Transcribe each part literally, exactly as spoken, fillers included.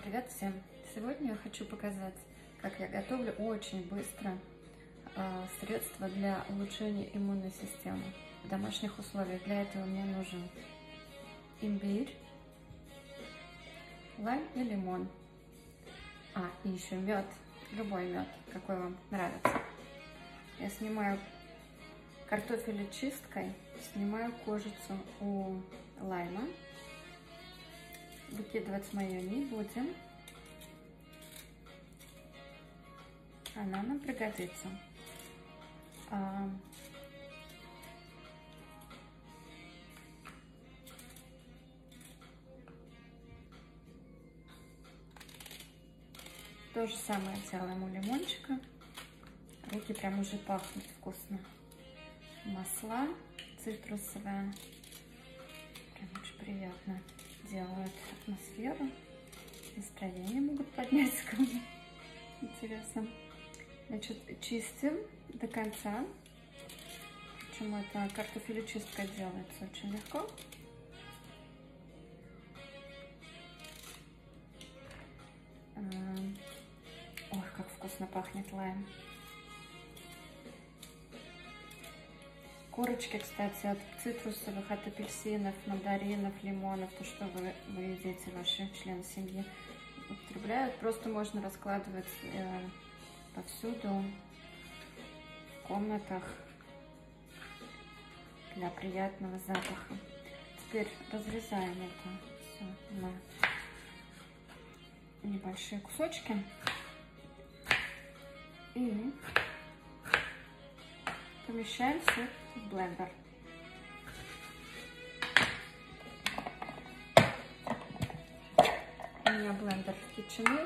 Привет всем! Сегодня я хочу показать, как я готовлю очень быстро э, средства для улучшения иммунной системы в домашних условиях. Для этого мне нужен имбирь, лайм и лимон. А, и еще мед, любой мед, какой вам нравится. Я снимаю картофель чисткой, снимаю кожицу у лайма. Выкидывать мы ее не будем. Она нам пригодится. А... То же самое делаем у лимончика. Руки прям уже пахнут вкусно. Масла цитрусовые. Прям очень приятно. Делают атмосферу. Настроение могут поднять ко мне. Интересно. Значит, чистим до конца. Почему это картофелечистка делается очень легко. Ой, как вкусно пахнет лайм. Корочки, кстати, от цитрусовых, от апельсинов, мандаринов, лимонов, то, что вы, вы едите, ваши члены семьи употребляют. Просто можно раскладывать э, повсюду, в комнатах для приятного запаха. Теперь разрезаем это все на небольшие кусочки и помещаем все в блендер. У меня блендер KitchenAid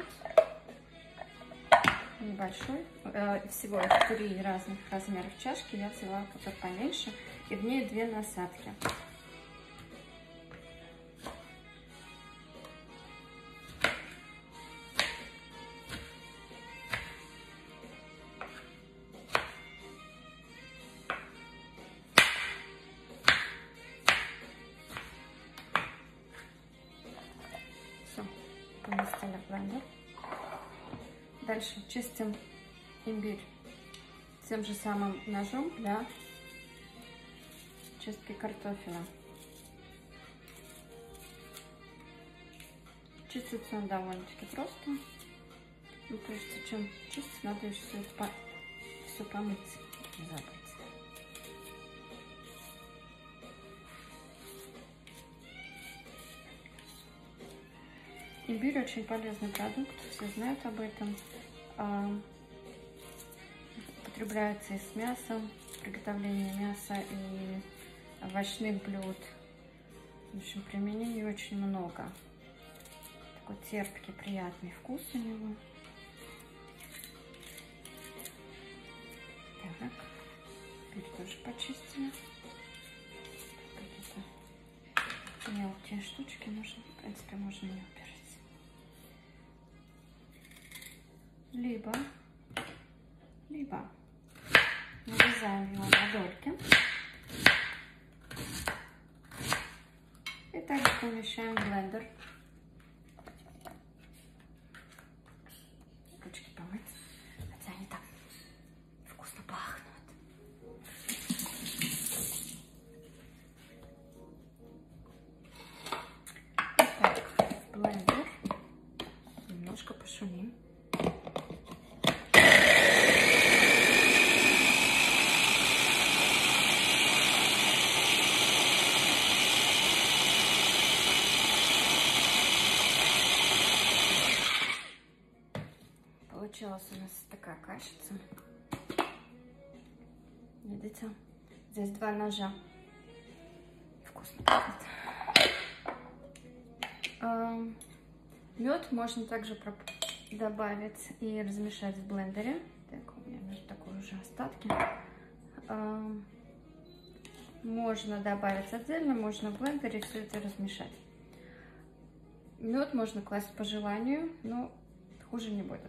небольшой, всего три разных размеров чашки. Я взяла какой-то поменьше, и в ней две насадки. Поместили в блендер. Дальше чистим имбирь тем же самым ножом для чистки картофеля. Чистится он довольно-таки просто. Но прежде чем чистить, надо еще все, это, все помыть. Не забыть. Имбирь очень полезный продукт, все знают об этом. Употребляется и с мясом, приготовление мяса и овощных блюд. В общем, применений очень много. Такой терпкий, приятный вкус у него. Так, теперь тоже почистили. Какие-то мелкие штучки нужны, в принципе, можно не убирать. Либо, либо нарезаем его на дольки и также помещаем в блендер. Ручки помыть, хотя они так вкусно пахнут. Итак, в блендер немножко пошумим. Получилась у нас такая кашица. Видите? Здесь два ножа. Вкусно пахнет. Мед можно также добавить и размешать в блендере. Так, у меня такой уже остатки. Можно добавить отдельно, можно в блендере все это размешать. Мед можно класть по желанию, но хуже не будет.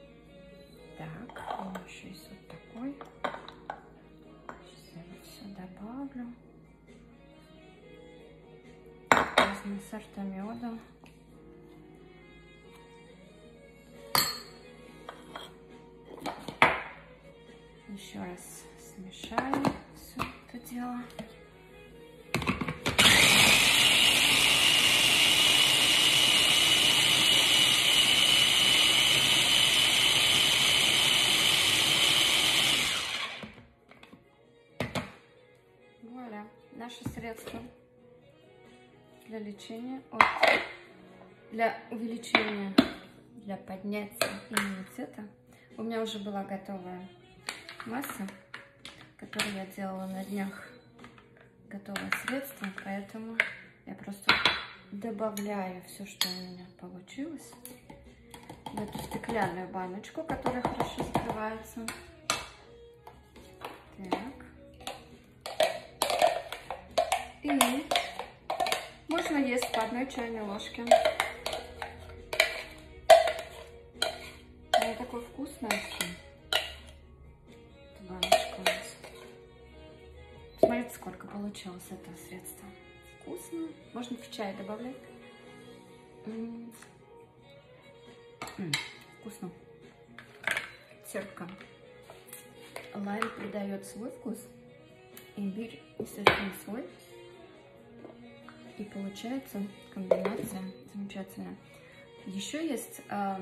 Так, у меня еще есть вот такой. Сейчас я его все добавлю. Разные сорта меда. Еще раз смешаю все это дело. Вуаля, наше средство для лечения, от, для увеличения, для поднятия иммунитета. У меня уже была готовая масса, которую я делала на днях. Готовое средство, поэтому я просто добавляю все, что у меня получилось, в эту стеклянную баночку, которая хорошо закрывается. Так. И можно есть по одной чайной ложке. Она такой вкусный вообще. Эта баночка у нас. Смотрите, сколько получилось этого средства. Вкусно. Можно в чай добавлять. М-м-м. М-м, вкусно. Терпко. Лайм придает свой вкус. Имбирь, естественно, свой. И получается комбинация замечательная. Еще есть... А,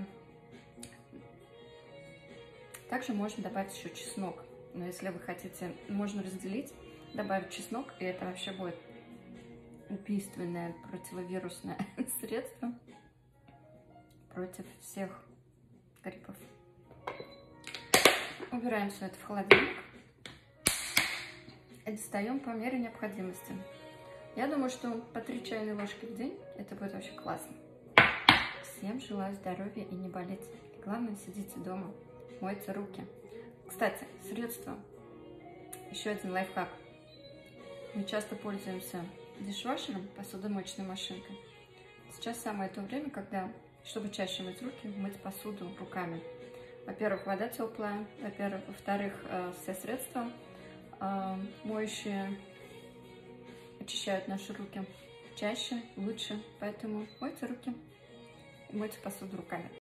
также можно добавить еще чеснок. Но если вы хотите, можно разделить, добавить чеснок, и это вообще будет убийственное противовирусное средство против всех гриппов. Убираем все это в холодильник и достаем по мере необходимости. Я думаю, что по три чайные ложки в день это будет вообще классно. Всем желаю здоровья и не болеть. И главное, сидите дома, мойте руки. Кстати, средство. Еще один лайфхак. Мы часто пользуемся дишвашером, посудомоечной машинкой. Сейчас самое то время, когда, чтобы чаще мыть руки, мыть посуду руками. Во-первых, вода теплая. Во-первых, во-вторых, все средства моющие очищают наши руки чаще, лучше. Поэтому мойте руки и мойте посуду руками.